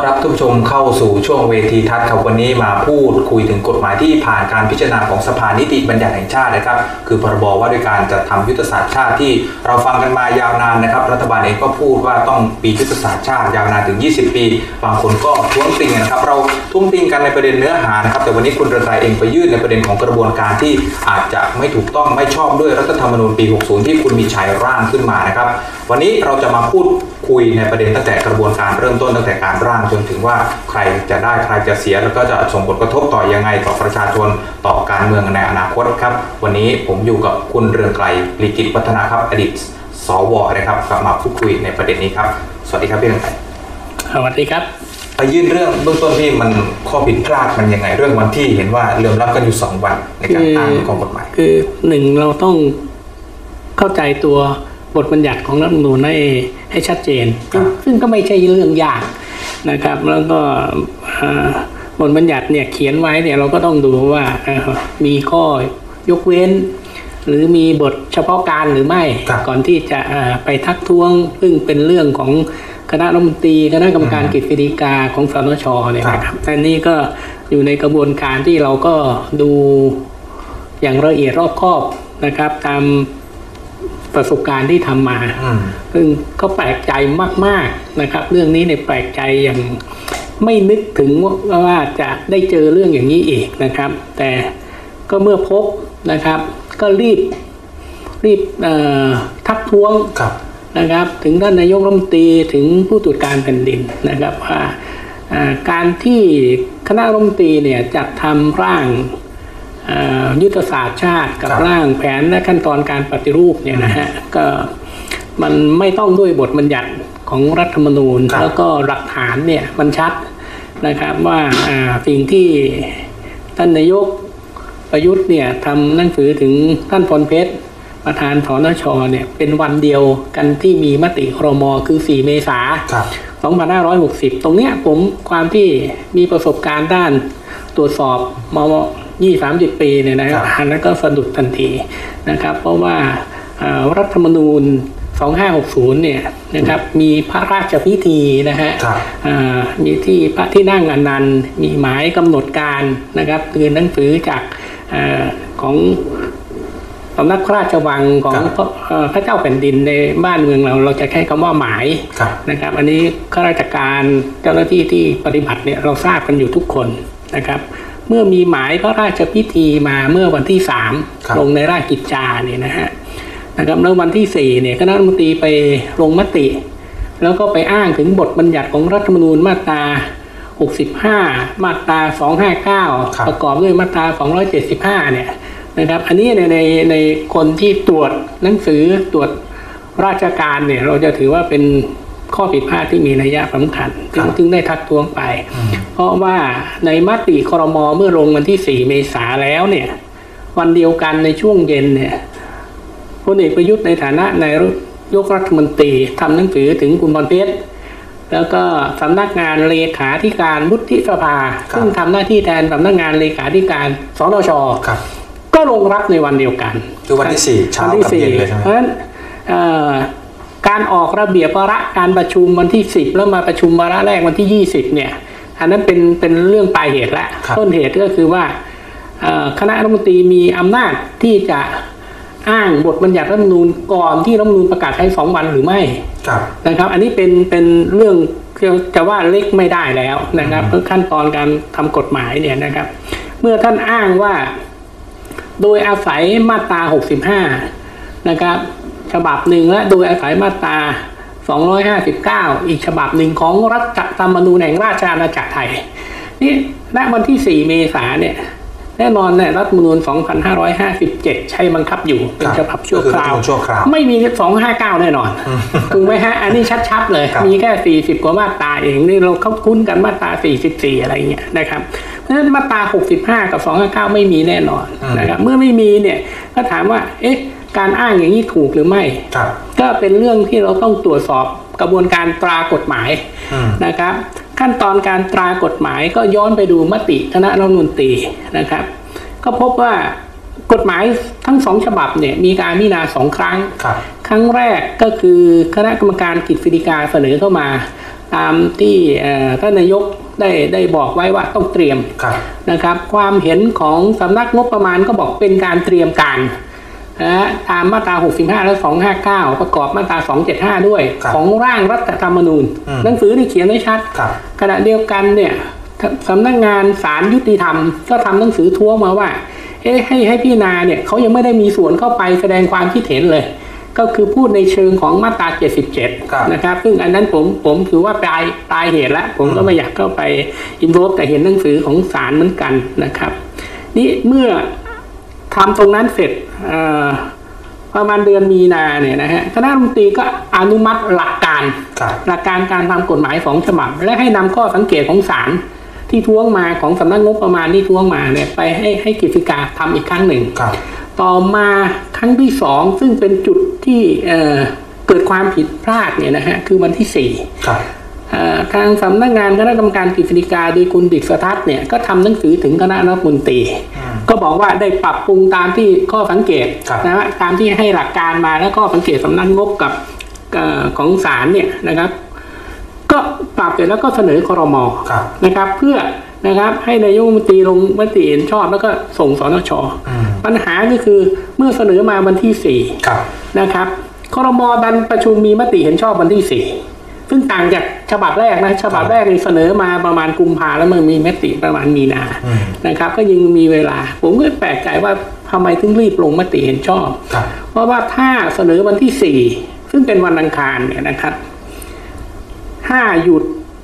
รับทุกผู้ชมเข้าสู่ช่วงเวทีทัศน์ครับวันนี้มาพูดคุยถึงกฎหมายที่ผ่านการพิจารณาของสภานิติบัญญัติแห่งชาตินะครับคือพรบว่าด้วยการจัดทำยุทธศาสตร์ชาติที่เราฟังกันมายาวนานนะครับรัฐบาลเองก็พูดว่าต้องปียุทธศาสตร์ชาติยาวนานถึง20 ปีบางคนก็ท้วงติงนะครับเราท้วงติงกันในประเด็นเนื้อหานะครับแต่วันนี้คุณเรืองไกรเองไปยื่นในประเด็นของกระบวนการที่อาจจะไม่ถูกต้องไม่ชอบด้วยรัฐธรรมนูญปี 60 ที่คุณมีชัยร่างขึ้นมานะครับวันนี้เราจะมาพูดคุยในประเด็นตั้งแต่กระบวนการเริ่มต้นตั้งแต่การร่างจนถึงว่าใครจะได้ใครจะเสียแล้วก็จะส่งผลกระทบต่อยังไงต่อประชาชนต่อการเมืองในอนาคตครับวันนี้ผมอยู่กับคุณเรืองไกร ปลีกิจวัฒนะครับอดีตสวนะครับมาพูดคุยในประเด็นนี้ครับสวัสดีครับพี่เรืองไกรสวัสดีครับไปยื่นเรื่องเบื้องต้นที่มันข้อผิดพลาดมันยังไงเรื่องวันที่เห็นว่าเลื่อมล้ำกันอยู่2 วันในการอ้างของกฎหมายคือหนึ่งเราต้องเข้าใจตัวบทบัญญัติของรัฐธรรมนูญให้ชัดเจนซึ่งก็ไม่ใช่เรื่องยากนะครับแล้วก็บทบัญญัติเนี่ยเขียนไว้เนี่ยเราก็ต้องดูว่ามีข้อยกเว้นหรือมีบทเฉพาะการหรือไม่ก่อนที่จะไปทักท้วงซึ่งเป็นเรื่องของคณะรัฐมนตรีคณะกรรมการกฤษฎีกาของสนชเนี่ยนะครับแต่นี่ก็อยู่ในกระบวนการที่เราก็ดูอย่างละเอียดรอบคอบนะครับตามประสบการณ์ที่ทำมาซึ่งก็แปลกใจมากๆนะครับเรื่องนี้เนี่ยแปลกใจอย่างไม่นึกถึงว่าจะได้เจอเรื่องอย่างนี้อีกนะครับแต่ก็เมื่อพบนะครับก็รีบทักท้วงนะครับถึงท่านนายกรัฐมนตรีถึงผู้ตรวจการแผ่นดินนะครับว่าการที่คณะรัฐมนตรีเนี่ยจัดทำร่างยุทธศาสตร์ชาติกับร่างแผนและขั้นตอนการปฏิรูปเนี่ยนะฮะก็มันไม่ต้องด้วยบทบัญญัติของรัฐธรรมนูญแล้วก็หลักฐานเนี่ยมันชัดนะครับว่าสิ่งที่ท่านนายกประยุทธ์เนี่ยทำหนังสือถึงท่านพลเพชรประธานสนชเนี่ยเป็นวันเดียวกันที่มีมติครม.คือ4 เมษายน 2560ตรงเนี้ยผมความที่มีประสบการณ์ด้านตรวจสอบมา20-30 ปีเนี่ยนะครับอันนั้นก็สะดุดทันทีนะครับเพราะว่ารัฐธรรมนูญ 2560เนี่ยนะครับมีพระราชพิธีนะฮะมีที่พระที่นั่งอนันต์มีหมายกำหนดการนะครับคือหนังสือจากของสำนักพระราชวังของพระเจ้าแผ่นดินในบ้านเมืองเราจะใช้คำว่าหมายนะครับอันนี้ข้าราชการเจ้าหน้าที่ที่ปฏิบัติเนี่ยเราทราบกันอยู่ทุกคนนะครับเมื่อมีหมายพระราชพิธีมาเมื่อวันที่3ลงในราชกิจจาเนี่ยนะครับแล้ววันที่4เนี่ยคณะรัฐมนตรีไปลงมติแล้วก็ไปอ้างถึงบทบัญญัติของรัฐธรรมนูญมาตรา65มาตรา259ประกอบด้วยมาตรา275เนี่ยนะครับอันนี้ในคนที่ตรวจหนังสือตรวจราชการเนี่ยเราจะถือว่าเป็นข้อผิดพลาดที่มีนัยสำคัญจึงได้ทักท้วงไปเพราะว่าในมติครม.เมื่อลงวันที่4 เมษายนแล้วเนี่ยวันเดียวกันในช่วงเย็นเนี่ยพลเอกประยุทธ์ในฐานะนายกรัฐมนตรีทำหนังสือถึงคุณพรเพชรแล้วก็สำนักงานเลขาธิการวุฒิสภาซึ่งทำหน้าที่แทนสำนักงานเลขาธิการสนช.ก็ลงรับในวันเดียวกันคือวันที่4เช้ากับเย็นเลยใช่ไหมเพราะฉะนั้นการออกระเบียบวาระการประชุมวันที่10แล้วมาประชุมวาระแรกวันที่20เนี่ยอันนั้นเป็นเรื่องปลายเหตุละต้นเหตุก็คือว่าคณะรัฐมนตรีมีอำนาจที่จะอ้างบทบัญญัติรัฐธรรมนูญก่อนที่รัฐธรรมนูญประกาศใช้2 วันหรือไม่นะครับอันนี้เป็นเรื่องจะว่าเล็กไม่ได้แล้วนะครับเพื่อขั้นตอนการทำกฎหมายเนี่ยนะครับเมื่อท่านอ้างว่าโดยอาศัยมาตรา65นะครับฉบับหนึ่งและโดยอาศัยมาตรา259อีกฉบับหนึ่งของรัฐธรรมนูญแห่งราชอาณาจักรไทยนี่ณวันที่4 เมษายนเนี่ยแน่นอนเนี่ยรัฐธรรมนูญ2557ใช้บังคับอยู่เป็นฉบับชั่วคราวไม่มี259แน่นอนถูกไหมฮะอันนี้ชัดๆเลยมีแค่40กว่ามาตราเองนี่เราคุ้นกันมาตรา44อะไรเงี้ยนะครับเพราะฉะนั้นมาตรา65กับ259ไม่มีแน่นอนนะครับเมื่อไม่มีเนี่ยก็ถามว่าการอ้างอย่างนี้ถูกหรือไม่ก็เป็นเรื่องที่เราต้องตรวจสอบกระบวนการตรากฎหมายนะครับขั้นตอนการตรากฎหมายก็ย้อนไปดูมติคณะรัฐมนตรีนะครับก็พบว่ากฎหมายทั้ง2 ฉบับเนี่ยมีการพิจารณา2 ครั้งครั้งแรกก็คือคณะกรรมการกฤษฎีกาเสนอเข้ามาตามที่ท่านนายกได้บอกไว้ว่าต้องเตรียมนะครับความเห็นของสำนักงบประมาณก็บอกเป็นการเตรียมการตามมาตรา65และ259ประกอบมาตรา275ด้วยของร่างรัฐธรรมนูญหนังสือที่เขียนไว้ชัดขณะเดียวกันเนี่ยสำนักงานศาลยุติธรรมก็ทำหนังสือท้วงมาว่าให้พิจารณาเนี่ยเขายังไม่ได้มีส่วนเข้าไปแสดงความคิดเห็นเลยก็คือพูดในเชิงของมาตรา77นะครับซึ่งอันนั้นผมถือว่าปลายเหตุแล้วผมก็ไม่อยากเข้าไปอินโวล์ฟแต่เห็นหนังสือของศาลเหมือนกันนะครับนี่เมื่อทำตรงนั้นเสร็จประมาณเดือนมีนาเนี่ยนะฮะคณะรัฐมนตรีก็อนุมัติหลักการการทำกฎหมาย2ฉบับและให้นำข้อสังเกตของศาลที่ท้วงมาของสำนักงบประมาณที่ท้วงมาเนี่ยไปให้กฤษฎีกาทำอีกครั้งหนึ่งต่อมาครั้งที่2ซึ่งเป็นจุดที่เกิดความผิดพลาดเนี่ยนะฮะคือวันที่4ทางสำนักงานคณะกรรมการกฤษฎีกาโดยคุณดิษฐทัศน์เนี่ยก็ทำหนังสือถึงคณะรัฐมนตรีก็บอกว่าได้ปรับปรุงตามที่ข้อสังเกตนะฮะตามที่ให้หลักการมาแล้วก็สังเกตสำนักงบกับของศาลเนี่ยนะครับก็ปรับเสร็จแล้วก็เสนอครม.นะครับเพื่อนะครับให้นายกรัฐมนตรีลงมติเห็นชอบแล้วก็ส่งสนช.ปัญหาก็คือเมื่อเสนอมาวันที่4นะครับครม.ดันประชุมมีมติเห็นชอบวันที่4ซึ่งต่างจากฉบับแรกนะฉบับแรกนี่เสนอมาประมาณกุมภาแล้วมันมีมติประมาณมีนานะครับก็ยังมีเวลาผมก็แปลกใจว่าทำไมถึงรีบลงมติเห็นชอบเพราะว่าถ้าเสนอวันที่4ซึ่งเป็นวันอังคารเนี่ยนะครับ5หยุด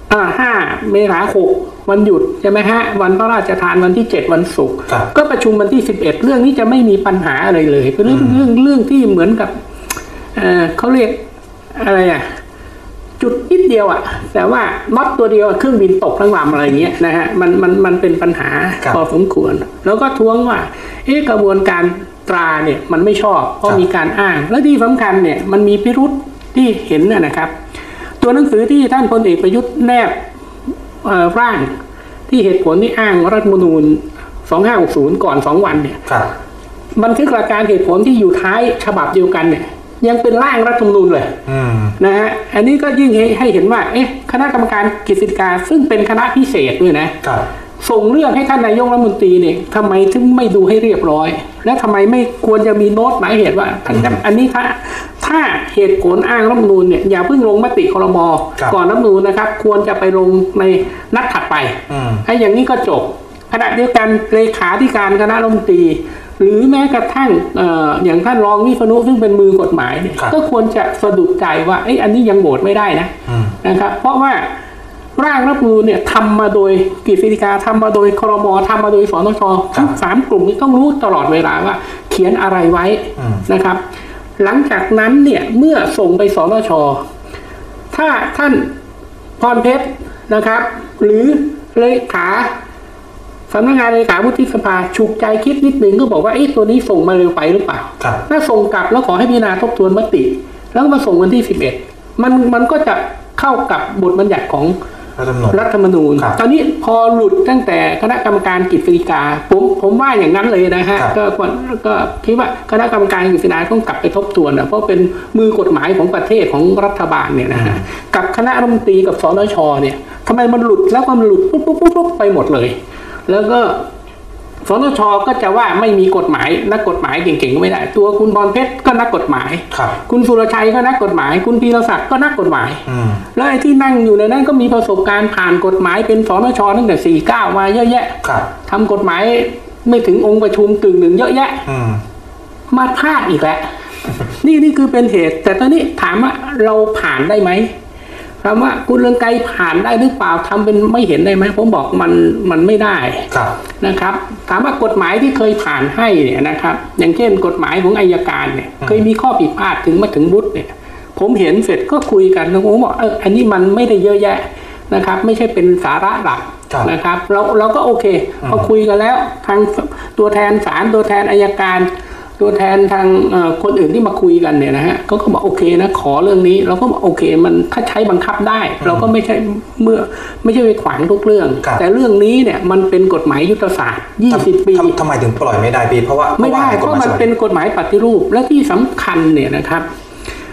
5 เมษายน 6วันหยุดใช่ไหมฮะวันพระราชทานวันที่7วันศุกร์ก็ประชุมวันที่11เรื่องนี้จะไม่มีปัญหาอะไรเลยเป็นเรื่องที่เหมือนกับเขาเรียกอะไรจุดนิดเดียวแต่ว่าน็อตตัวเดียวเครื่องบินตกทั้งลำอะไรเงี้ยนะฮะมันเป็นปัญหาพอสมควรแล้วก็ท้วงว่ากระบวนการตราเนี่ยมันไม่ชอบเพราะมีการอ้างและที่สำคัญเนี่ยมันมีพิรุธที่เห็นนะครับตัวหนังสือที่ท่านพลเอกประยุทธ์แนบร่างที่เหตุผลที่อ้างรัฐธรรมนูญ2560ก่อน2วันเนี่ยบันทึกหลักการเหตุผลที่อยู่ท้ายฉบับเดียวกันเนี่ยยังเป็นร่างรัฐธรรมนูญเลยนะฮะอันนี้ก็ยิ่งให้เห็นว่าคณะกรรมการกฤษฎีกาซึ่งเป็นคณะพิเศษด้วยนะส่งเรื่องให้ท่านนายกรัฐมนตรีเนี่ยทำไมถึงไม่ดูให้เรียบร้อยและทำไมไม่ควรจะมีโน้ตหมายเหตุว่าอันนี้ถ้าเหตุผลอ้างรัฐธรรมนูญเนี่ยอย่าเพิ่งลงมติครม.ก่อนรัฐธรรมนูญนะครับควรจะไปลงในนัดถัดไปให้อย่างนี้ก็จบขณะเดียวกันเลขาธิการคณะรัฐมนตรีหรือแม้กระทั่งอย่างท่านรองวิษณุซึ่งเป็นมือกฎหมายเนี่ยก็ควรจะสะดุดใจว่าอันนี้ยังโหวตไม่ได้นะครับเพราะว่าร่างรัฐธรรมนูญเนี่ยทำมาโดยกฤษฎีกาทำมาโดยครม.ทำมาโดยสนช.ทั้ง3กลุ่มนี้ต้องรู้ตลอดเวลาว่าเขียนอะไรไว้นะครับหลังจากนั้นเนี่ยเมื่อส่งไปสนช.ถ้าท่านพรเพชรนะครับหรือเลขาสำนักงานเลขาวุฒิสภาฉุกใจคิดนิดนึงก็บอกว่าตัวนี้ส่งมาเร็วไปหรือเปล่าถ้าส่งกลับแล้วขอให้พิจารณาทบทวนมติแล้วมาส่งวันที่11มันก็จะเข้ากับบทบัญญัติของรัฐธรรมนูญตอนนี้พอหลุดตั้งแต่คณะกรรมการกฤษฎีกาผมว่าอย่างนั้นเลยนะฮะก็คิดว่าคณะกรรมการกฤษฎีกาต้องกลับไปทบทวนเพราะเป็นมือกฎหมายของประเทศของรัฐบาลเนี่ยนะฮะกับคณะรัฐมนตรีกับสนช.เนี่ยทำไมมันหลุดแล้วก็มันหลุดปุ๊บไปหมดเลยแล้วก็สนช.ก็จะว่าไม่มีกฎหมายนักกฎหมายเก่งๆก็ไม่ได้ตัวคุณพรเพชรก็นักกฎหมายคุณสุรชัยก็นักกฎหมายคุณพีรศักดิ์ก็นักกฎหมายแล้วไอ้ที่นั่งอยู่ในนั้นก็มีประสบการณ์ผ่านกฎหมายเป็นสนช.ตั้งแต่49มาเยอะแยะทำกฎหมายไม่ถึงองค์ประชุมกึ่งหนึ่งเยอะแยะมาพลาดอีกแล้ว นี่คือเป็นเหตุแต่ตอนนี้ถามว่าเราผ่านได้ไหมถามว่าคุณเรืองไกรผ่านได้หรือเปล่าทำเป็นไม่เห็นได้ไหมผมบอกมันไม่ได้นะครับถามว่ากฎหมายที่เคยผ่านให้เนี่ยนะครับอย่างเช่นกฎหมายของอัยการเนี่ยเคยมีข้อผิดพลาดถึงมาถึงวุฒิเนี่ยผมเห็นเสร็จก็คุยกันแล้วผมบอกอันนี้มันไม่ได้เยอะแยะนะครับไม่ใช่เป็นสาระหลักนะครับเราก็โอเคพอคุยกันแล้วทางตัวแทนศาลตัวแทนอัยการตัวแทนทางคนอื่นที่มาคุยกันเนี่ยนะฮะเขาก็บอกโอเคนะขอเรื่องนี้เราก็บอกโอเคมันถ้าใช้บังคับได้เราก็ไม่ใช่ไปขวางทุกเรื่องแต่เรื่องนี้เนี่ยมันเป็นกฎหมายยุทธศาสตร์20 ปีทำไมถึงปล่อยไม่ได้พี่เพราะว่าไม่ได้เพราะมันเป็นกฎหมายปฏิรูปและที่สำคัญเนี่ยนะครับ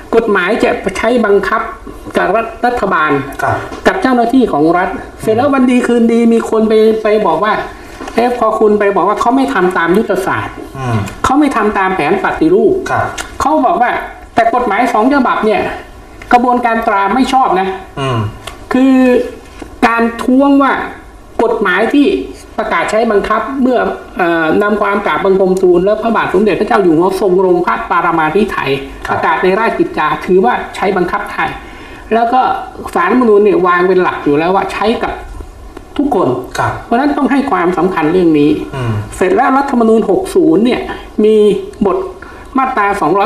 กฎหมายจะใช้บังคับกับรัฐบาลกับเจ้าหน้าที่ของรัฐเสร็จแล้ววันดีคืนดีมีคนไปบอกว่าพอคุณไปบอกว่าเขาไม่ทำตามยุทธศาสตร์เขาไม่ทำตามแผนปฏิรูปเขาบอกว่าแต่กฎหมาย2 ฉบับเนี่ยกระบวนการตราไม่ชอบนะคือการท้วงว่ากฎหมายที่ประกาศใช้บังคับเมื่อนำความกราบบังคมทูลและพระบาทสมเด็จพระเจ้าอยู่หัวทรงลงพระปรมาภิไธยประกาศในราชกิจจาถือว่าใช้บังคับไทยแล้วก็ศาลรัฐธรรมนูญเนี่ยวางเป็นหลักอยู่แล้วว่าใช้กับทุกคนเพราะฉะนั้นต้องให้ความสำคัญเรื่องนี้เสร็จแล้วรัฐธรรมนูญ60เนี่ยมีบทมาตรา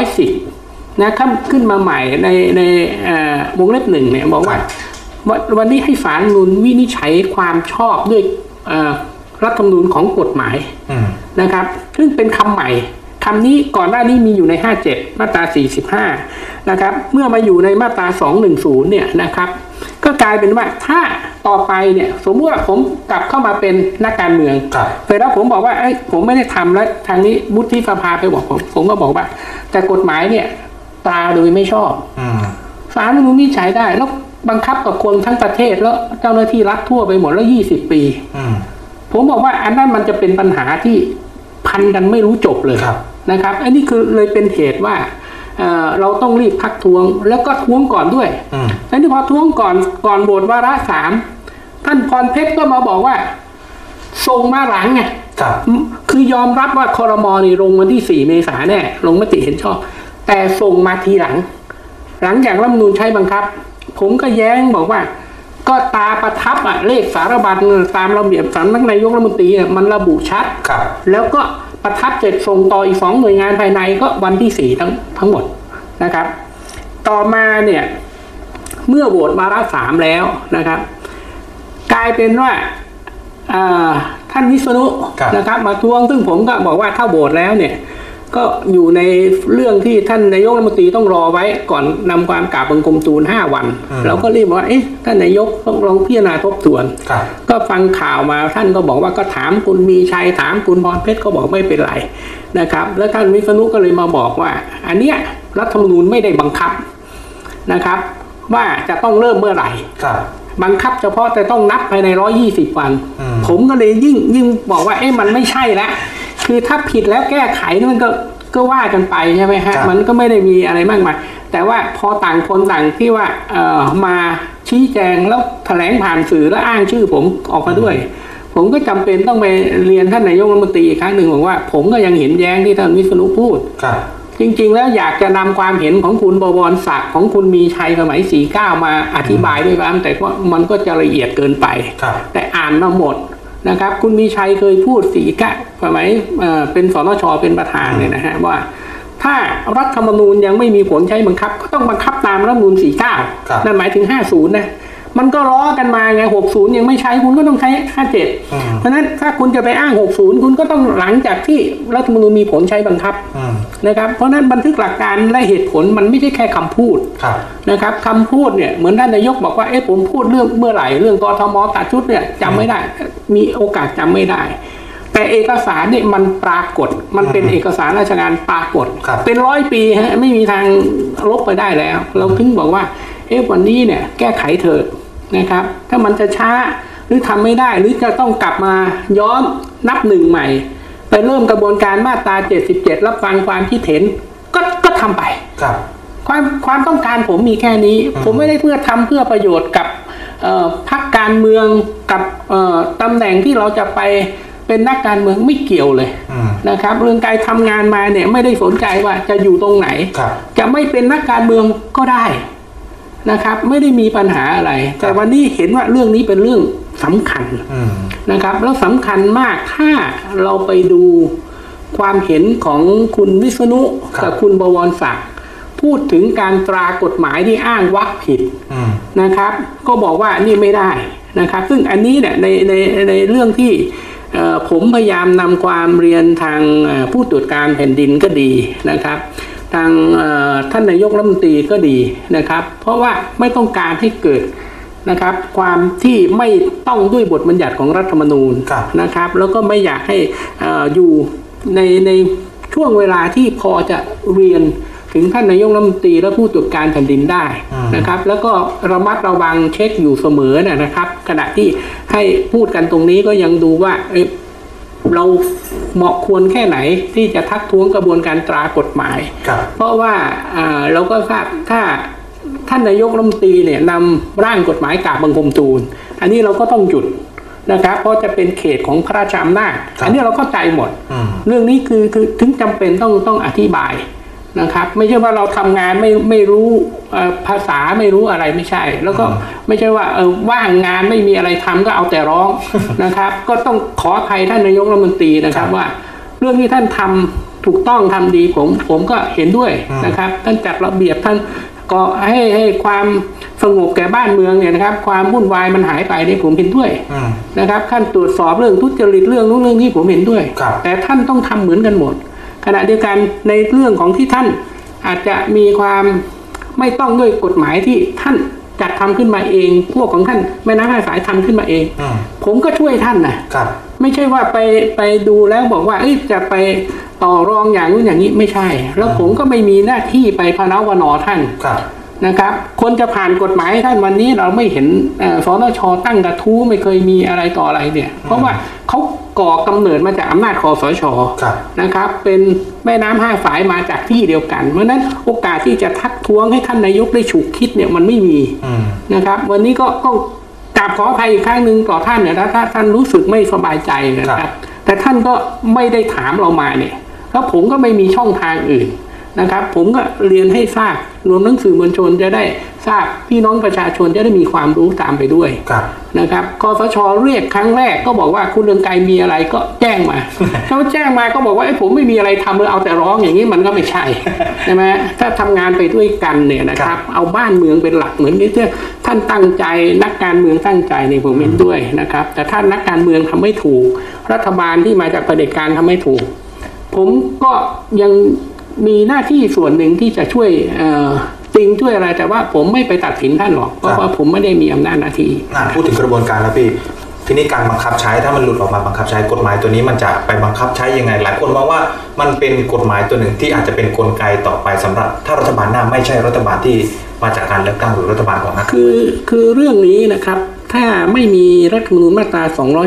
210นะขึ้นมาใหม่ในวงเล็บ 1เนี่ยบอกว่าวันนี้ให้ศาลรัฐธรรมนูญวินิจฉัยความชอบด้วยรัฐธรรมนูญของกฎหมายนะครับซึ่งเป็นคำใหม่คำนี้ก่อนหน้านี้มีอยู่ใน57มาตรา45นะครับเมื่อมาอยู่ในมาตรา210เนี่ยนะครับก็กลายเป็นว่าถ้าต่อไปเนี่ยสมมติว่าผมกลับเข้ามาเป็นนักการเมืองแต่แล้วผมบอกว่าผมไม่ได้ทำแล้วทางนี้วุฒิสภาไปบอกผมก็บอกว่าแต่กฎหมายเนี่ยตราโดยไม่ชอบศาลรัฐธรรมนูญวินิจฉัยได้แล้วบังคับกับคนทั้งประเทศแล้วเจ้าหน้าที่รัฐทั่วไปหมดแล้ว20 ปีผมบอกว่าอันนั้นมันจะเป็นปัญหาที่พันกันไม่รู้จบเลยนะครับอันนี้คือเลยเป็นเหตุว่าเราต้องรีบพักท้วงแล้วก็ท้วงก่อนด้วยแล้วที่พอท้วงก่อนโหวตวาระ3ท่านพรเพชรก็มาบอกว่าส่งมาหลังไงคือยอมรับว่าครม.นี่ลงวันที่4 เมษายนแน่ลงมติเห็นชอบแต่ส่งมาทีหลังจากรัฐธรรมนูญใช้บังคับผมก็แย้งบอกว่าก็ตาประทับเลขสารบัญตามระเบียบสำนักนายกรัฐมนตรีมันระบุชัดแล้วก็ประทับเสร็จส่งต่ออีก2 หน่วยงานภายในก็วันที่4ทั้งหมดนะครับต่อมาเนี่ยเมื่อโหวตวาระ3แล้วนะครับกลายเป็นว่าท่านวิษณุนะครับมาทวงซึ่งผมก็บอกว่าถ้าโหวตแล้วเนี่ยก็อยู่ในเรื่องที่ท่านนายกรัฐมนตรีต้องรอไว้ก่อนนำความกราบบังคมทูล5 วันเราก็รีบว่าท่านนายกต้องลองพิจารณาทบทวนก็ฟังข่าวมาท่านก็บอกว่าก็ถามคุณมีชัยถามคุณพรเพชรก็บอกไม่เป็นไรนะครับแล้วท่านวิษณุก็เลยมาบอกว่าอันเนี้ยรัฐธรรมนูญไม่ได้บังคับนะครับว่าจะต้องเริ่มเมื่อไหร่บังคับเฉพาะแต่ต้องนับภายใน120 วันผมก็เลยยิ่งบอกว่ามันไม่ใช่แล้วคือถ้าผิดแล้วแก้ไขมันก็ว่ากันไปใช่ไหมฮะมันก็ไม่ได้มีอะไรมากมายแต่ว่าพอต่างคนต่างที่ว่ามาชี้แจงแล้วแถลงผ่านสื่อแล้วอ้างชื่อผมออกมาด้วยผมก็จำเป็นต้องไปเรียนท่านนายกรัฐมนตรีอีกครั้งหนึ่งบอกว่าผมก็ยังเห็นแย้งที่ท่านวิษณุพูดจริงๆแล้วอยากจะนำความเห็นของคุณบวรศักดิ์ของคุณมีชัยสมัย49มาอธิบายด้วยกันแต่ว่ามันก็จะละเอียดเกินไปแต่อ่านมาหมดนะครับคุณมีชัยเคยพูดสมัยเป็นสนช.เป็นประธานเนี่ยนะฮะว่าถ้ารัฐธรรมนูญยังไม่มีผลใช้บังคับก็ต้องบังคับตามรัฐธรรมนูญ49นั่นหมายถึง50นะมันก็ล้อกันมาไง60ยังไม่ใช้คุณก็ต้องใช้57เพราะนั้นถ้าคุณจะไปอ้าง60คุณก็ต้องหลังจากที่รัฐธรรมนูญมีผลใช้บังคับนะครับเพราะนั้นบันทึกหลักการและเหตุผลมันไม่ใช่แค่คำพูดนะครับคำพูดเนี่ยเหมือนท่านนายกบอกว่าผมพูดเรื่องเมื่อไหร่เรื่องกทม.ตัดชุดเนี่ยจำไม่ได้มีโอกาสจำไม่ได้แต่เอกสารเนี่ยมันปรากฏมันเป็นเอกสารราชการปรากฏเป็น100 ปีฮะไม่มีทางลบไปได้แล้วเราถึงบอกว่าวันนี้เนี่ยแก้ไขเถอะนะครับถ้ามันจะช้าหรือทำไม่ได้หรือจะต้องกลับมาย้อนนับ1ใหม่ไปเริ่มกระบวนการมาตรา77รับฟังความคิดเห็นก็ทำไปความต้องการผมมีแค่นี้ผมไม่ได้เพื่อทำเพื่อประโยชน์กับพรรคการเมืองกับตำแหน่งที่เราจะไปเป็นนักการเมืองไม่เกี่ยวเลยนะครับเรื่องการทำงานมาเนี่ยไม่ได้สนใจว่าจะอยู่ตรงไหนจะไม่เป็นนักการเมืองก็ได้นะครับไม่ได้มีปัญหาอะไรแต่วันนี้เห็นว่าเรื่องนี้เป็นเรื่องสำคัญนะครับแล้วสำคัญมากถ้าเราไปดูความเห็นของคุณวิษณุกับคุณบวรศักดิ์พูดถึงการตรากฎหมายที่อ้างวรรคผิดนะครับก็บอกว่านี่ไม่ได้นะครับซึ่งอันนี้เนี่ยในเรื่องที่ผมพยายามนำความเรียนทางผู้ตรวจการแผ่นดินก็ดีนะครับทางท่านนายกรัฐมนตรีก็ดีนะครับเพราะว่าไม่ต้องการให้เกิดนะครับความที่ไม่ต้องด้วยบทบัญญัติของรัฐธรรมนูญนะครับแล้วก็ไม่อยากให้อยู่ในช่วงเวลาที่พอจะเรียนถึงท่านนายกรัฐมนตรีและผู้ตรวจการแผ่นดินได้นะครับแล้วก็ระมัดระวังเช็คอยู่เสมอนะครับขณะที่ให้พูดกันตรงนี้ก็ยังดูว่าเราเหมาะควรแค่ไหนที่จะทักท้วงกระบวนการตรากฎหมายเพราะว่าเราก็ทราบถ้าท่านนายกรัฐมนตรีเนี่ยนำร่างกฎหมายกราบบังคมทูลอันนี้เราก็ต้องหยุดนะครับเพราะจะเป็นเขตของพระราชอำนาจอันนี้เราเข้าใจหมดเรื่องนี้คือถึงจำเป็นต้องอธิบายนะครับไม่ใช่ว่าเราทำงานไม่รู้ภาษาไม่รู้อะไรไม่ใช่แล้วก็ไม่ใช่ว่าว่างงานไม่มีอะไรทำก็เอาแต่ร้องนะครับก็ต้องขออภัยท่านนายกรัฐมนตรีนะครับว่าเรื่องที่ท่านทำถูกต้องทำดีผมก็เห็นด้วยนะครับท่านจัดระเบียบท่านก็ให้ความสงบแก่บ้านเมืองเนี่ยนะครับความวุ่นวายมันหายไปเนี่ยผมเห็นด้วยนะครับท่านตรวจสอบเรื่องทุจริตเรื่องนู้นเรื่องนี้ผมเห็นด้วยแต่ท่านต้องทำเหมือนกันหมดขณะเดียวกันในเรื่องของที่ท่านอาจจะมีความไม่ต้องด้วยกฎหมายที่ท่านจัดทำขึ้นมาเองพวกของท่านแม่น้ำห้าสายทำขึ้นมาเองผมก็ช่วยท่านนะไม่ใช่ว่าไปดูแล้วบอกว่าจะไปต่อรองอย่างนู้นอย่างนี้ไม่ใช่แล้วผมก็ไม่มีหน้าที่ไปพนวท่านนะครับคนจะผ่านกฎหมายท่านวันนี้เราไม่เห็นสนช.ตั้งกระทู้ไม่เคยมีอะไรต่ออะไรเนี่ยเพราะว่าเขาก่อกำเนิดมาจากอำนาจคสช.นะครับเป็นแม่น้ำห้าสายมาจากที่เดียวกันเพราะนั้นโอกาสที่จะทักท้วงให้ท่านนายกได้ฉุกคิดเนี่ยมันไม่มีนะครับวันนี้ก็กราบขออภัยอีกครั้งหนึ่งต่อท่านเนี่ยถ้าท่านรู้สึกไม่สบายใจนะครับแต่ท่านก็ไม่ได้ถามเรามาเนี่ยแล้วผมก็ไม่มีช่องทางอื่นนะครับผมก็เรียนให้ทราบรวมทั้งสื่อมวลชนจะได้ทราบพี่น้องประชาชนจะได้มีความรู้ตามไปด้วยนะครับคสช.เรียกครั้งแรกก็บอกว่าคุณเรืองไกรมีอะไรก็แจ้งมาเขาแจ้งมาก็บอกว่าผมไม่มีอะไรทำเลยเอาแต่ร้องอย่างนี้มันก็ไม่ใช่ใช่ไหมถ้าทำงานไปด้วยกันเนี่ยนะครับเอาบ้านเมืองเป็นหลักเหมือนที่ท่านตั้งใจนักการเมืองตั้งใจในผมเห็นด้วยนะครับแต่ถ้านักการเมืองทำไม่ถูกรัฐบาลที่มาจากเผด็จการทำไม่ถูกผมก็ยังมีหน้าที่ส่วนหนึ่งที่จะช่วยจริงช่วยอะไรแต่ว่าผมไม่ไปตัดสินท่านหรอกเพราะว่าผมไม่ได้มีอำนาจหน้าที่พูดถึงกระบวนการแล้วพี่ทีนี้การบังคับใช้ถ้ามันหลุดออกมาบังคับใช้กฎหมายตัวนี้มันจะไปบังคับใช้ยังไงหลายคนมองว่ามันเป็นกฎหมายตัวหนึ่งที่อาจจะเป็นกลไกต่อไปสำหรับถ้ารัฐบาลหน้าไม่ใช่รัฐบาลที่มาจากการเลือกตั้งหรือรัฐบาลของนักคือเรื่องนี้นะครับถ้าไม่มีรัฐธรรมนูญมาตรา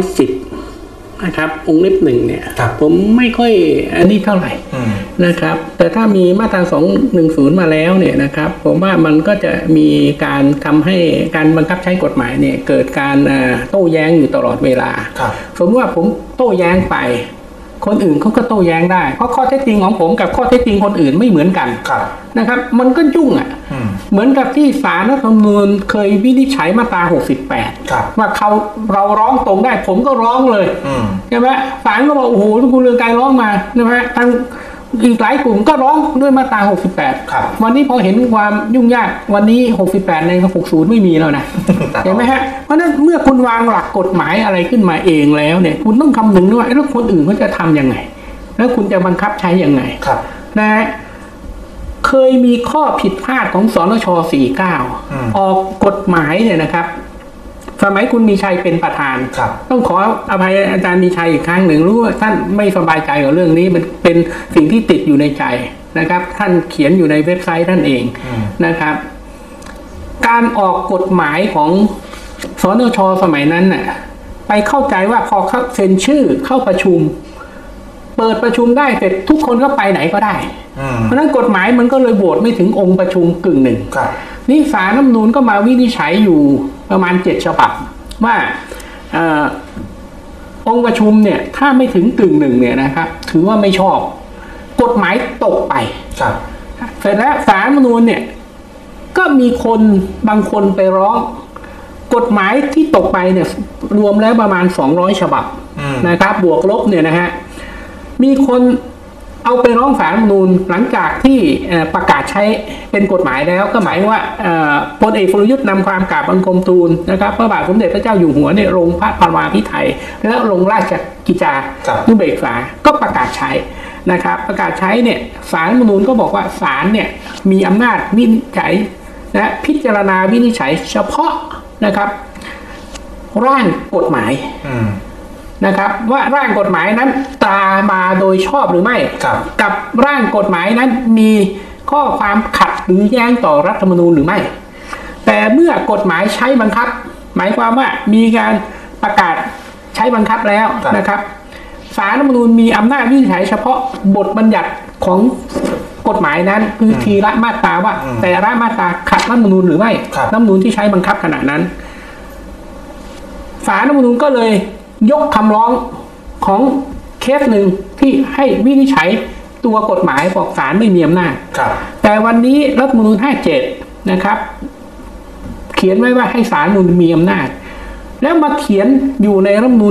210นะครับองค์เล็บหนึ่งเนี่ยผมไม่ค่อยอันนี้เท่าไหร่นะครับแต่ถ้ามีมาตรา210มาแล้วเนี่ยนะครับผมว่ามันก็จะมีการทำให้การบังคับใช้กฎหมายเนี่ยเกิดการโต้แย้งอยู่ตลอดเวลาสมมติว่าผมโต้แย้งไปคนอื่นเขาก็โต้แย้งได้เพราะข้อเท็จจริงของผมกับข้อเท็จจริงคนอื่นไม่เหมือนกันนะครับมันก็ยุ่งเหมือนกับที่ศาลรัฐธรรมนูญเคยวินิจฉัยมาตรา68ว่าเราร้องตรงได้ผมก็ร้องเลยใช่ไหมศาลก็บอกโอ้โหคุณเรืองไกรร้องมาใช่ไหมทางอีกหลายกลุ่มก็ร้องด้วยมาตรา68วันนี้พอเห็นความยุ่งยากวันนี้68ใน60ไม่มีแล้วนะเห็นไหมฮะเพราะนั้นเมื่อคุณวางหลักกฎหมายอะไรขึ้นมาเองแล้วเนี่ยคุณต้องคำนึงด้วยแล้วคนอื่นเขาจะทำยังไงแล้วคุณจะบังคับใช้ยังไงนะเคยมีข้อผิดพลาดของสนช.49ออกกฎหมายเนี่ยนะครับสมัยคุณมีชัยเป็นประธานต้องขออภัยอาจารย์มีชัยอีกครั้งหนึ่งรู้ว่าท่านไม่สบายใจกับเรื่องนี้มันเป็นสิ่งที่ติดอยู่ในใจนะครับท่านเขียนอยู่ในเว็บไซต์ท่านเองนะครับการออกกฎหมายของสนช.สมัยนั้นน่ะไปเข้าใจว่าพอเขาเซ็นชื่อเข้าประชุมเปิดประชุมได้เสร็จทุกคนก็ไปไหนก็ได้เพราะนั้นกฎหมายมันก็เลยโหวตไม่ถึงองค์ประชุมกึ่งหนึ่งนี่ศาลรัฐธรรมนูญก็มาวินิจฉัยอยู่ประมาณ7 ฉบับว่าองค์ประชุมเนี่ยถ้าไม่ถึงกึ่งหนึ่งเนี่ยนะครับถือว่าไม่ชอบกฎหมายตกไปเสร็จแล้วศาลรัฐธรรมนูญเนี่ยก็มีคนบางคนไปร้องกฎหมายที่ตกไปเนี่ยรวมแล้วประมาณ200 ฉบับนะครับบวกลบเนี่ยนะฮะมีคนเอาไปร้องศาลรัฐธรรมนูญหลังจากที่ประกาศใช้เป็นกฎหมายแล้วก็หมายว่าพลเอกประยุทธ์นำความกราบบังคมทูลนะครับพระบาทสมเด็จพระเจ้าอยู่หัวเนี่ยลงพระปรมาภิไธยและลงราชกิจจานุเบกษาก็ประกาศใช้นะครับประกาศใช้เนี่ยศาลรัฐธรรมนูญก็บอกว่าศาลเนี่ยมีอำนาจวินิจฉัยและพิจารณาวินิจฉัยเฉพาะนะครับร่างกฎหมายนะครับว่าร่างกฎหมายนั้นตรามาโดยชอบหรือไม่กับร่างกฎหมายนั้นมีข้อความขัดหรือแย้งต่อรัฐธรรมนูญหรือไม่แต่เมื่อกฎหมายใช้บังคับหมายความว่ามีการประกาศใช้บังคับแล้วนะครับศาลรัฐธรรมนูญมีอำนาจวินิจฉัยเฉพาะบทบัญญัติของกฎหมายนั้นคือทีละมาตราว่าแต่ละมาตราขัดรัฐธรรมนูญหรือไม่รัฐธรรมนูญที่ใช้บังคับขณะนั้นศาลรัฐธรรมนูญก็เลยยกคำร้องของเคสหนึ่งที่ให้วินิจฉัยตัวกฎหมายบอกศาลไม่มีอำนาจแต่วันนี้รัฐธรรมนูญ57นะครับเขียนไว้ว่าให้ศาลรัฐธรรมนูญมีอำนาจแล้วมาเขียนอยู่ในรัฐธรรมนูญ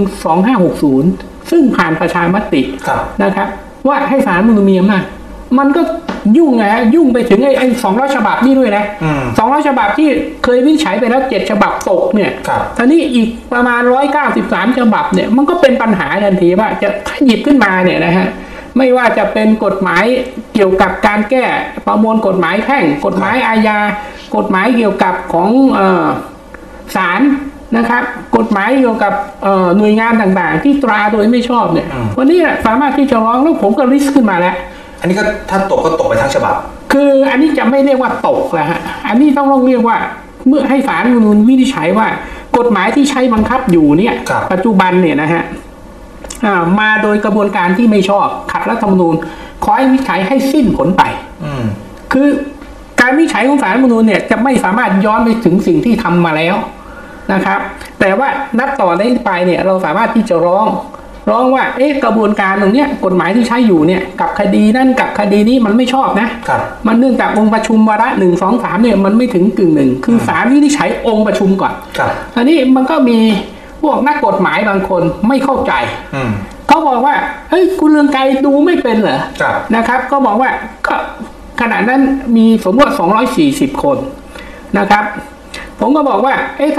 2560ซึ่งผ่านประชามตินะครับว่าให้ศาลรัฐธรรมนูญมีอำนาจมันก็ยุ่งไงยุ่งไปถึงไอ้200ฉบับนี่ด้วยนะ200ฉบับที่เคยวินิจฉัยไปแล้ว7ฉบับตกเนี่ยทีนี้อีกประมาณ193ฉบับเนี่ยมันก็เป็นปัญหาทันทีว่าจะหยิบขึ้นมาเนี่ยนะฮะไม่ว่าจะเป็นกฎหมายเกี่ยวกับการแก้ประมวลกฎหมายแพ่งกฎหมายอาญากฎหมายเกี่ยวกับของศาลนะครับกฎหมายเกี่ยวกับหน่วยงานต่างๆที่ตราโดยไม่ชอบเนี่ยวันนี้สามารถที่จะร้องแล้วผมก็ลิสต์ขึ้นมาแล้วอันนี้ก็ถ้าตกก็ตกไปทั้งฉบับคืออันนี้จะไม่เรียกว่าตกแล้วฮะอันนี้ต้องเรียกว่าเมื่อให้ศาลรัฐธรรมนูญวินิจฉัยว่ากฎหมายที่ใช้บังคับอยู่เนี่ยปัจจุบันเนี่ยนะฮะมาโดยกระบวนการที่ไม่ชอบขัดรัฐธรรมนูญขอให้วินิจฉัยให้สิ้นผลไปคือการวินิจฉัยของศาลรัฐธรรมนูญเนี่ยจะไม่สามารถย้อนไปถึงสิ่งที่ทำมาแล้วนะครับแต่ว่านับต่อได้ไปเนี่ยเราสามารถที่จะร้องว่ากระบวนการตรงเนี้ยกฎหมายที่ใช้อยู่เนี่ยกับคดีนั่นกับคดีนี้มันไม่ชอบนะมันเนื่องจากองค์ประชุมวาระ1 2 3เนี่ยมันไม่ถึง1/2คือศาลวินิจฉัยองค์ประชุมก่อนอันนี้มันก็มีพวกนักกฎหมายบางคนไม่เข้าใจเขาบอกว่าเฮ้ยคุณเรืองไกรดูไม่เป็นเหรอนะครับก็บอกว่าก็ขณะนั้นมีสมมติ240คนนะครับผมก็บอกว่าถ้า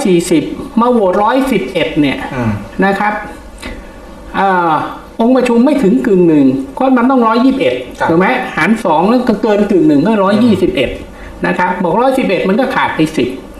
240มาโหวต111เนี่ยนะครับองค์ประชุมไม่ถึง1/2เพราะมันต้อง121ถูกไหมหาร2แล้วก็เกิน1/2ก็121นะครับบอก111มันก็ขาดไป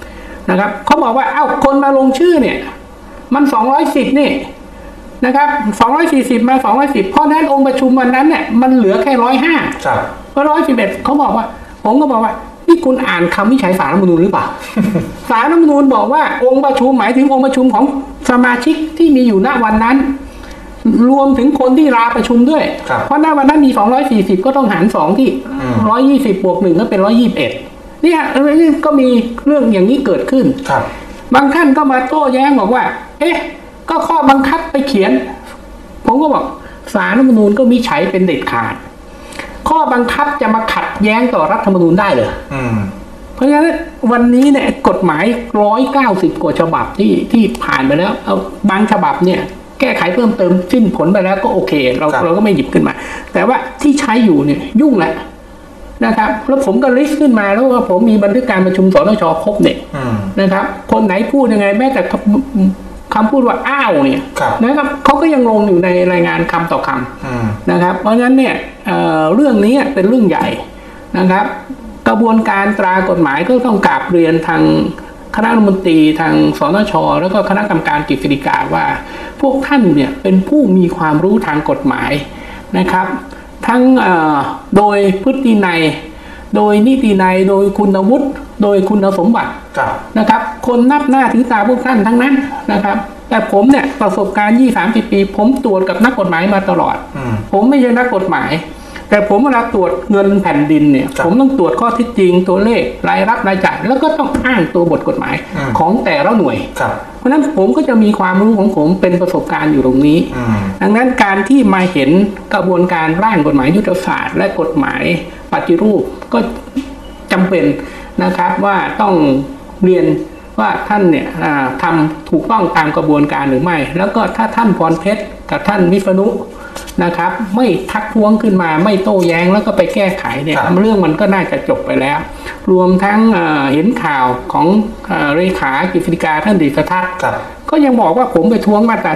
10นะครับเขาบอกว่าคนมาลงชื่อเนี่ยมัน210นี่นะครับ240มา210เพราะนั้นองค์ประชุมวันนั้นเนี่ยมันเหลือแค่105เพราะ111เขาบอกว่าผมก็บอกว่านี่คุณอ่านคำวินิจฉัยศาลรัฐธรรมนูญหรือเปล่าศาลรัฐธรรมนูญบอกว่าองค์ประชุมหมายถึงองค์ประชุมของสมาชิกที่มีอยู่ณวันนั้นรวมถึงคนที่ลาประชุมด้วยเพราะณวันนั้นมี240ก็ต้องหาร2ที่120บวก1ก็เป็น121เนี่ยก็มีเรื่องอย่างนี้เกิดขึ้นบางท่านก็มาโต้แย้งบอกว่าก็ข้อบังคับไปเขียนผมก็บอกศาลรัฐธรรมนูญก็วินิจฉัยเป็นเด็ดขาดข้อบังคับจะมาขัดแย้งต่อรัฐธรรมนูญได้เลยเพราะฉะนั้นวันนี้เนี่ยกฎหมาย190กว่าฉบับที่ผ่านไปแล้วเอาบางฉบับเนี่ยแก้ไขเพิ่มเติมสิ้นผลไปแล้วก็โอเคเราก็ไม่หยิบขึ้นมาแต่ว่าที่ใช้อยู่เนี่ยยุ่งแหละนะครับแล้วผมก็ลิสต์ขึ้นมาแล้วว่าผมมีบันทึกการประชุมสนช.ครบเนี่ยนะครับคนไหนพูดยังไงแม้แต่คำพูดว่าอ้าวเนี่ยนะครับเขาก็ยังลงอยู่ในรายงานคำต่อคำนะครับเพราะฉะนั้นเนี่ยเรื่องนี้เป็นเรื่องใหญ่นะครับกระบวนการตรากฎหมายก็ต้องกราบเรียนทางคณะรัฐมนตรีทางสนช.แล้วก็คณะกรรมการกฤษฎีกาว่าพวกท่านเนี่ยเป็นผู้มีความรู้ทางกฎหมายนะครับทั้งโดยพฤตินัยโดยนิตินัยโดยคุณวุฒิโดยคุณสมบัตินะครับคนนับหน้าถือตาพวกท่านทั้งนั้นนะครับแต่ผมเนี่ยประสบการณ์20-30 ปีผมตรวจกับนักกฎหมายมาตลอดผมไม่ใช่นักกฎหมายแต่ผมเวลาตรวจเงินแผ่นดินเนี่ยผมต้องตรวจข้อเท็จจริงตัวเลขรายรับรายจ่ายแล้วก็ต้องอ้างตัวบทกฎหมายของแต่ละหน่วยเพราะฉะนั้นผมก็จะมีความรู้ของผมเป็นประสบการณ์อยู่ตรงนี้ดังนั้นการที่มาเห็นกระบวนการร่างกฎหมายยุทธศาสตร์และกฎหมายปฏิรูปก็จำเป็นนะครับว่าต้องเรียนว่าท่านเนี่ยทำถูกต้องตามกระบวนการหรือไม่แล้วก็ถ้าท่านพรเพชรกับท่านวิษณุนะครับไม่ทักท้วงขึ้นมาไม่โต้แย้งแล้วก็ไปแก้ไขเนี่ยเรื่องมันก็น่าจะจบไปแล้วรวมทั้งเห็นข่าวของเลขากฤษฎีกาท่านดิษฐทัศน์ก็ยังบอกว่าผมไปท้วงมาตรา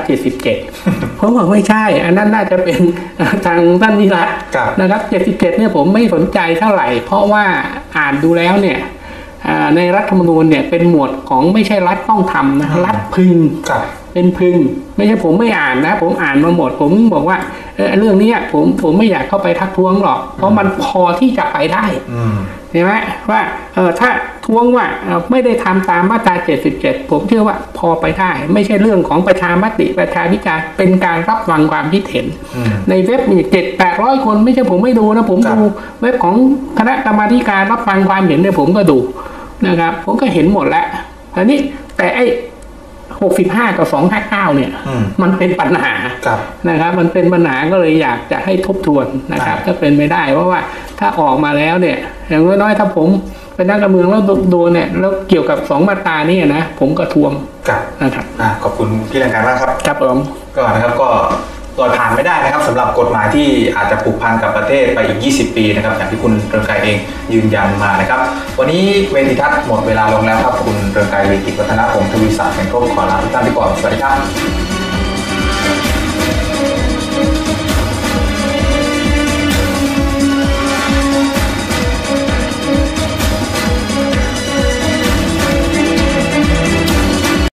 77ผมบอกไม่ใช่อันนั้นน่าจะเป็นทางท่านวิรัตนะครับ77เนี่ยผมไม่สนใจเท่าไหร่เพราะว่าอ่านดูแล้วเนี่ยในรัฐธรรมนูญเนี่ยเป็นหมวดของไม่ใช่รัฐต้องทำนะรัฐพึงเป็นพึงไม่ใช่ผมไม่อ่านนะผมอ่านมาหมดผมบอกว่าเรื่องนี้ผมไม่อยากเข้าไปทักท้วงหรอกเพราะมันพอที่จะไปได้ใช่ไหมว่าถ้าท้วงว่าไม่ได้ทำตามมาตรา77ผมเชื่อว่าพอไปได้ไม่ใช่เรื่องของประชามติประชาพิจารณ์เป็นการรับฟังความคิดเห็นในเว็บมี700-800 คนไม่ใช่ผมไม่ดูนะผมดูเว็บของคณะกรรมาธิการรับฟังความเห็นเนี่ยผมก็ดูนะครับผมก็เห็นหมดแล้วอันนี้แต่ไอ้65 กับ 259เนี่ยมันเป็นปัญหานะครับมันเป็นปัญหาก็เลยอยากจะให้ทบทวนนะครับถ้าเป็นไม่ได้เพราะว่าถ้าออกมาแล้วเนี่ยอย่างน้อยๆถ้าผมเป็นนักการเมืองแล้วโดนเนี่ยแล้วเกี่ยวกับ2มาตรานี่นะผมก็ทวงนะครับขอบคุณพี่เรืองไกรมากครับครับผมก็นะครับก็ตัวผ่านไม่ได้นะครับสำหรับกฎหมายที่อาจจะผูกพันกับประเทศไปอีก20 ปีนะครับอย่างที่คุณเรืองไกรเองยืนยันมานะครับวันนี้เวทีทัศน์หมดเวลาลงแล้วครับคุณเรืองไกร ลีกิจวัฒนพงศ์ทวีศักดิ์แห่งครบขอลาทุกท่านไปก่อนสวัสดีครับ